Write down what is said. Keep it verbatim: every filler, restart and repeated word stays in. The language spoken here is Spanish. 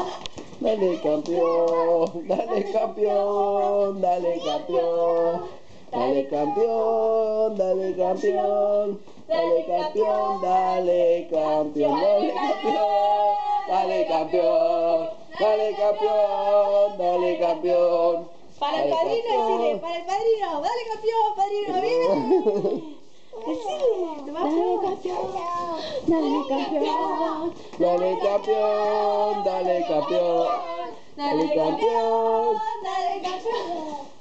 Dale campeón, dale campeón, dale campeón, dale campeón, dale campeón, dale campeón, dale campeón, dale campeón, dale campeón, dale campeón, dale campeón. Para el padrino, decile, para el padrino, dale campeón, padrino, bien. Decile, dale campeón, dale campeón, dale campeón, dale campeón, dale campeón, dale campeón.